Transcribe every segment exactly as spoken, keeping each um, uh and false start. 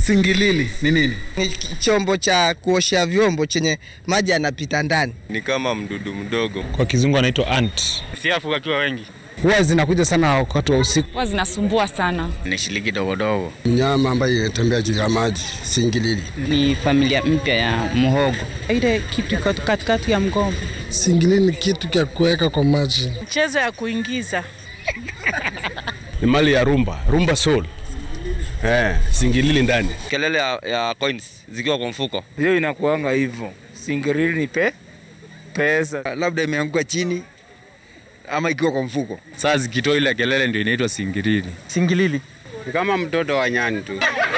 Singilili ni nini? Ni chombo cha kuosha vyombo chenye maji yanapita ndani. Ni kama mdudu mdogo. Kwa kizungu anaitwa ant. Siafu wakiwa wengi. Huwa zinakuja sana wakati wa usiku. Huwa zinasumbua sana. Ni shilingi dogo dogo. Mnyama ambaye anatembea juu ya maji, singilili. Ni familia mpya ya muhogo. Ile kitu katikati ya mgomba. Singilili ni kitu cha kuweka kwa maji. Mchezo ya kuingiza. Ni mali ya rumba, rumba soul. Eh, singilili ndani. Kelele ya, ya coins zikiwa kwa mfuko. Hiyo inakuanga hivyo. Singilili ni pe pesa. Labda imeanguka chini ama ikiwa kwa mfuko. Sasa zikitoa ile kelele ndio inaitwa singilili. Singilili ni kama mtoto wa nyani tu.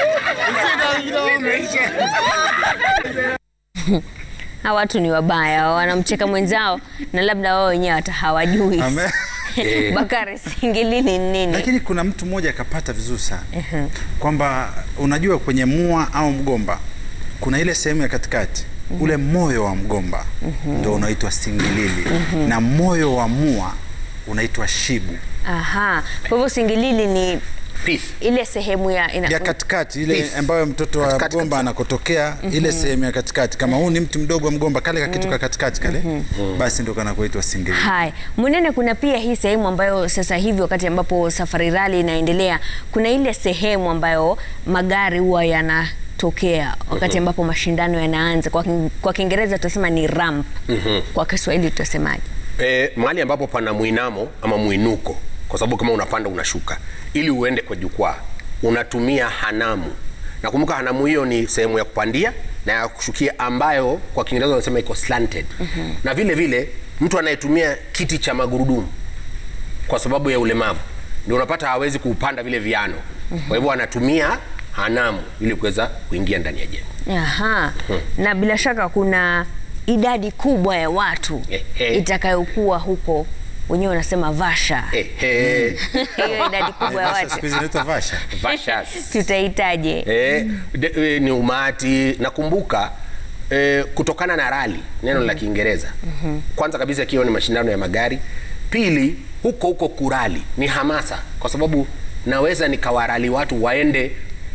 Hawa watu ni wabaya, wanamcheka mwenzao na labda wao wenyewe hata hawajui. Bakari, singilili ni nini? Lakini kuna mtu mmoja akapata vizuri sana. Uh-huh. Kwamba unajua kwenye mua au mgomba kuna ile sehemu ya katikati. Uh-huh. Ule moyo wa mgomba uh-huh. ndio unaitwa singilili. Uh-huh. Na moyo wa mua unaitwa shibu. Aha. Kwa hivyo singilili ni Peace. Ile sehemu ya ina... ya katikati ile Peace. Ambayo mtoto wa katikati, mgomba anakotokea mm -hmm. ile sehemu ya katikati kama huu ni mti mdogo wa mgomba kale ka kitu ka katikati kale mm -hmm. basi ndio kana kuitwa singilili. Hai. Munene, kuna pia hii sehemu ambayo sasa hivi wakati ambapo Safari Rally inaendelea kuna ile sehemu ambayo magari huwa yanatokea wakati ambapo mashindano yanaanza. Kwa kwa Kiingereza tutasema ni ramp. Mm -hmm. Kwa Kiswahili tutasemaje? Eh, mahali ambapo pana muinamo ama muinuko. Kwa sababu kama unapanda unashuka ili uende kwa jukwaa unatumia hanamu. Na kumbuka hanamu hiyo ni sehemu ya kupandia na ya kushukia ambayo kwa Kiingereza wanasema iko slanted. Mm-hmm. Na vile vile mtu anayetumia kiti cha magurudumu kwa sababu ya ulemavu ndio unapata hawezi kupanda vile viano. Mm-hmm. Kwa hivyo anatumia hanamu ili kuweza kuingia ndani ya jengo. Aha. Hmm. Na bila shaka kuna idadi kubwa ya watu eh, eh. itakayokuwa huko. Wenyewe wanasema vasha. Eh, eh. Hiyo idadi kubwa ya watu. Siku zinaitwa vasha. Vasha. Tutahitaje? Eh, de, ni umati. Nakumbuka eh, kutokana na rally, neno mm-hmm. la Kiingereza. Mm-hmm. Kwanza kabisa ikiwa ni mashindano ya magari. Pili, huko huko kurali ni hamasa kwa sababu naweza nikawarali watu waende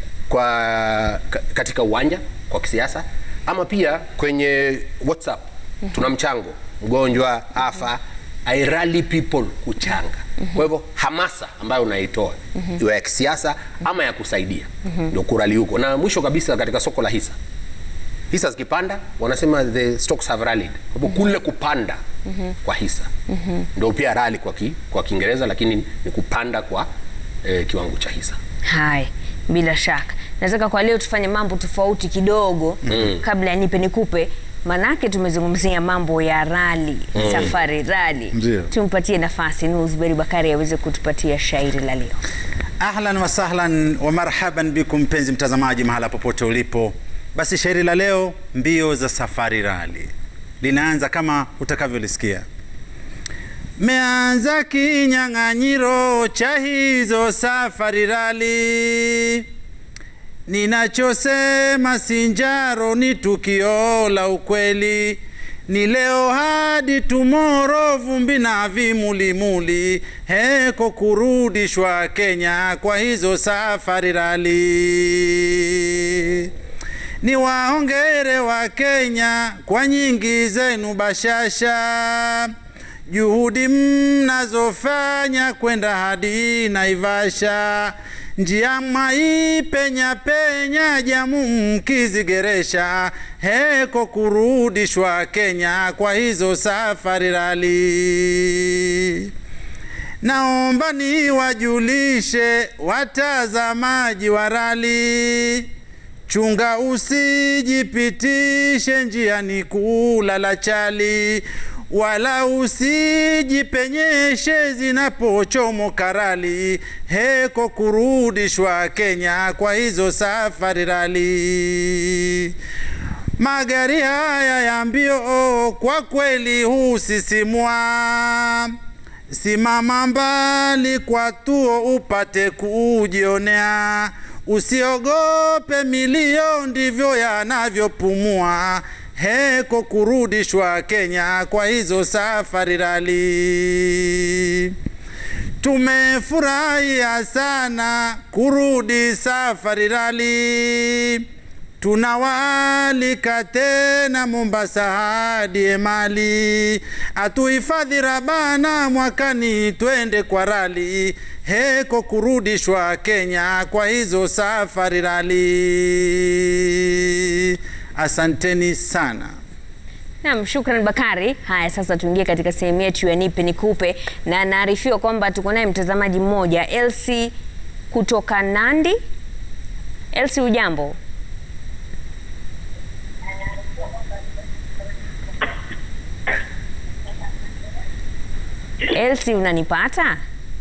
kwa katika uwanja kwa kisiasa ama pia kwenye WhatsApp. Mm-hmm. Tuna mchango, mgonjwa, afa. I rally people kuchanga. Mm-hmm. Kwa hivyo hamasa ambayo unaitoa mm-hmm. iwe ya kisiasa ama ya kusaidia mm-hmm. ndio kurali huko. Na mwisho kabisa katika soko la hisa. Hisa zikipanda wanasema the stocks have rallied. Kwa hivyo kule kupanda mm-hmm. kwa hisa mm-hmm. ndio pia rally kwa ki, kwa Kiingereza lakini ni kupanda kwa eh, kiwango cha hisa. Hai, bila shaka. Nataka kwa leo tufanye mambo tofauti kidogo mm. kabla ya nipe nikupe. Manake tumezungumzia mambo ya rally, mm. Safari Rally. Mzio. Tumpatie nafasi Nuzberi Bakari aweze kutupatia shairi la leo. Ahlan wa sahlan wa marhaban bikum mpenzi mtazamaji mahala popote ulipo. Basi shairi la leo, mbio za Safari Rally. Linaanza kama utakavyolisikia. Meanza kinyang'anyiro cha hizo Safari Rally. Ninachosema sinjaro ni tukio la ukweli. Ni leo hadi tomorrow vumbi na vimulimuli. Heko kurudishwa Kenya kwa hizo Safari Rally. Ni waongere wa Kenya kwa nyingi zenu bashasha. Juhudi mnazofanya kwenda hadi Naivasha. Njia maipenya penya jamu mkizigeresha. Heko kurudishwa Kenya kwa hizo Safari Rally. Naomba niwajulishe watazamaji wa rally. Chunga usijipitishe njiani kulala chali. Wala usijipenyeshe zinapochomoka rally. Heko kurudishwa Kenya kwa hizo Safari Rally. Magari haya ya mbio kwa kweli husisimua. Simama mbali kwa tuo upate kujionea. Usiogope milio ndivyo yanavyopumua. Heko kurudishwa Kenya kwa hizo Safari Rally. Tumefurahia sana kurudi Safari Rally. Tunawaalika tena Mombasa hadi Emali. Atuhifadhi Rabana mwakani twende kwa rali. Heko kurudishwa Kenya kwa hizo Safari Rally. Asanteni sana. Naam, shukran Bakari. Haya, sasa tuingie katika sehemu yetu ya nipe nikupe, na naarifiwa kwamba tuko naye mtazamaji mmoja, Elsie kutoka Nandi. Elsie, ujambo? Elsie, unanipata?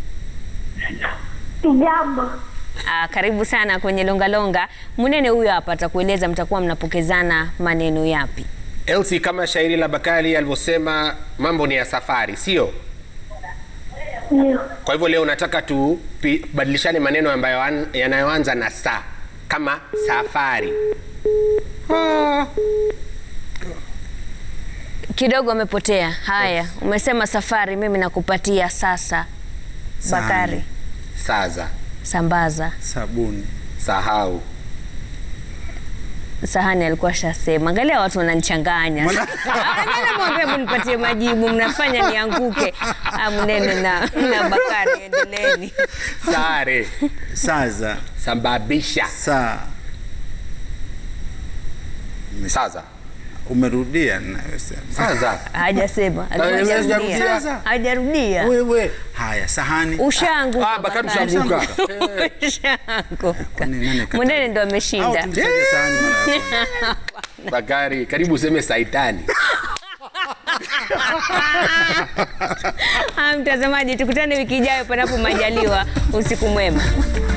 Jambo. Ah, karibu sana kwenye Longa Longa. Munene huyo hapa atakueleza mtakuwa mnapokezana maneno yapi. Elsie, kama shairi la Bakari alivyosema, mambo ni ya safari, sio? Ndio. Kwa hivyo leo nataka tu badilishane maneno ambayo yanayoanza na sa, kama safari. Ah. Kidogo amepotea. Haya, umesema safari, mimi nakupatia sasa. Bakari. Saza. Sambaza. Sabuni. Sahau. Sahani alikuwa shasema. Angalia watu wananichanganya. Angalia mwambie mnipatie majibu, mnafanya nianguke. Ah, Munene na na Bakari, endeleeni. Sare. Saza. Sambabisha. Sa. Saza. Umerudia ninayosema. Saza. Hajasema. Hajarudia. Hajarudia. Wewe. Haya, sahani. Ushangu. Ah, Bakari ushanguka. Ushangu. Munene ndo ameshinda. Bakari, karibu useme saitani. Mtazamaji, tukutane wiki ijayo panapo majaliwa. Usiku mwema.